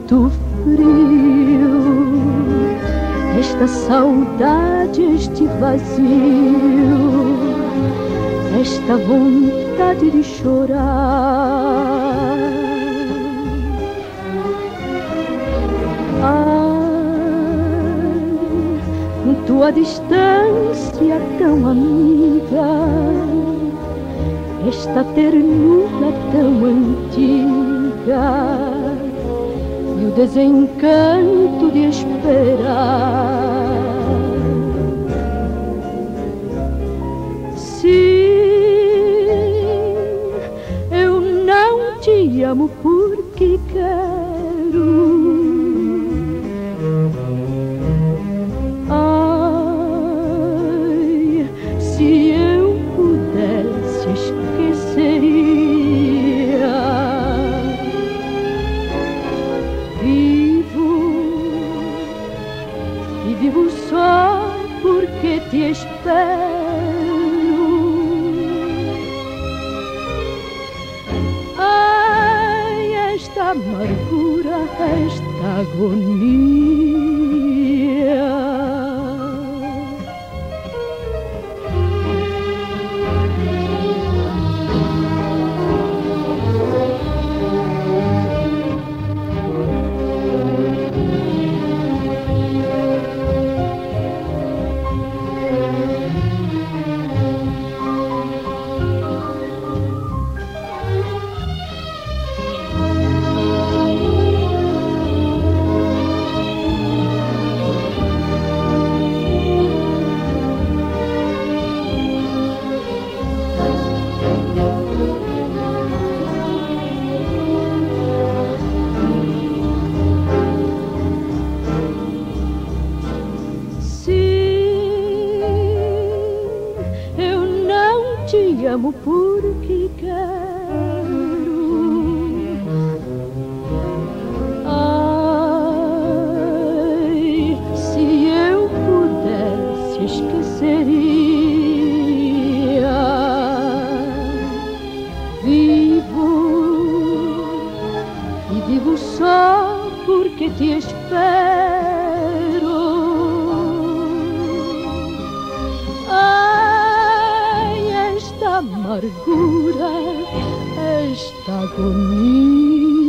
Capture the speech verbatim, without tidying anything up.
muito frio, esta saudade, este vazio, esta vontade de chorar. Ai, tua distância tão amiga, esta ternura tão antiga e o desencanto de esperar. Sim, eu não te amo porque quero. Ai, se eu pudesse esqueceria. Vivo e vivo só porque te espero. Ai, esta amargura, esta agonia. Te amo porque quero. Ai, se eu pudesse esqueceria. Vivo e vivo só porque te espero. Amargura, esta agonia.